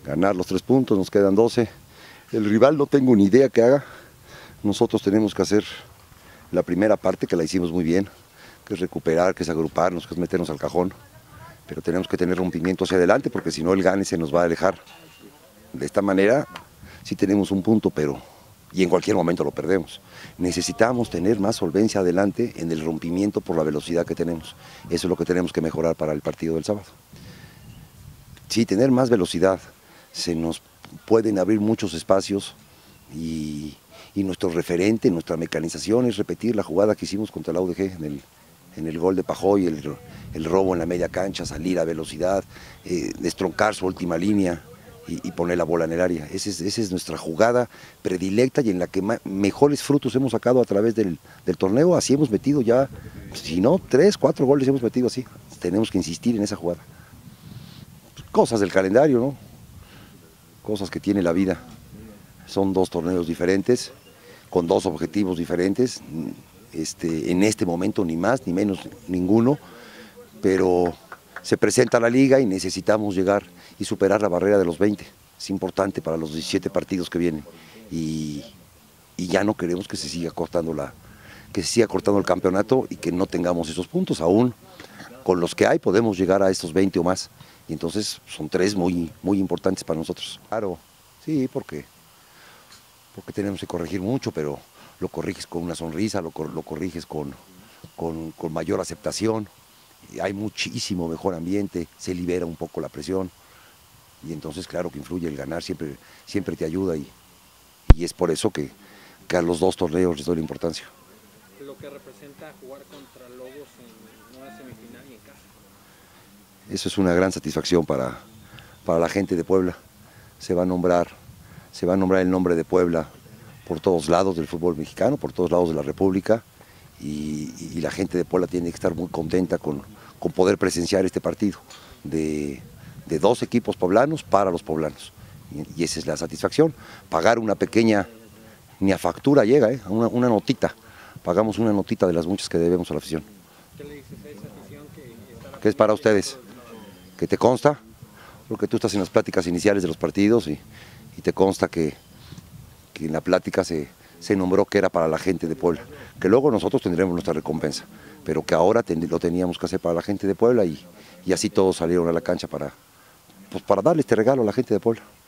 ganar los 3 puntos, nos quedan 12. El rival no tengo ni idea qué haga. Nosotros tenemos que hacer la primera parte, que la hicimos muy bien, que es recuperar, que es agruparnos, que es meternos al cajón. Pero tenemos que tener rompimiento hacia adelante, porque si no el gane se nos va a alejar. De esta manera sí tenemos un punto, y en cualquier momento lo perdemos. Necesitamos tener más solvencia adelante en el rompimiento por la velocidad que tenemos. Eso es lo que tenemos que mejorar para el partido del sábado. Sí, tener más velocidad, se nos pueden abrir muchos espacios y nuestro referente, nuestra mecanización es repetir la jugada que hicimos contra la UDG en el gol de Pajoy, el robo en la media cancha, salir a velocidad, destroncar su última línea y poner la bola en el área. Esa es nuestra jugada predilecta y en la que mejores frutos hemos sacado a través del torneo. Así hemos metido ya, si no, 3, 4 goles hemos metido así. Tenemos que insistir en esa jugada. Cosas del calendario, ¿no? Cosas que tiene la vida. Son 2 torneos diferentes, con 2 objetivos diferentes. En este momento ni más ni menos ninguno, pero se presenta la liga y necesitamos llegar y superar la barrera de los 20. Es importante para los 17 partidos que vienen y ya no queremos que se siga cortando el campeonato y que no tengamos esos puntos. Aún con los que hay podemos llegar a estos 20 o más. Y entonces son 3 muy importantes para nosotros. Claro, sí, porque tenemos que corregir mucho, pero lo corriges con una sonrisa, lo corriges con mayor aceptación. Hay muchísimo mejor ambiente, se libera un poco la presión. Y entonces claro que influye el ganar, siempre te ayuda y es por eso que a los 2 torneos les doy la importancia. Lo que representa jugar contra Lobos en una semifinal y en casa. Eso es una gran satisfacción para la gente de Puebla. Se va a nombrar el nombre de Puebla por todos lados del fútbol mexicano, por todos lados de la República, y la gente de Puebla tiene que estar muy contenta con poder presenciar este partido de 2 equipos poblanos para los poblanos. Y esa es la satisfacción. Pagar una pequeña, ni a factura llega, una notita. Pagamos una notita de las muchas que debemos a la afición. ¿Qué le dices a esa afición que es para ustedes? ¿Que te consta? Porque tú estás en las pláticas iniciales de los partidos y te consta que en la plática se nombró que era para la gente de Puebla, que luego nosotros tendremos nuestra recompensa, pero que ahora lo teníamos que hacer para la gente de Puebla y así todos salieron a la cancha para darle este regalo a la gente de Puebla.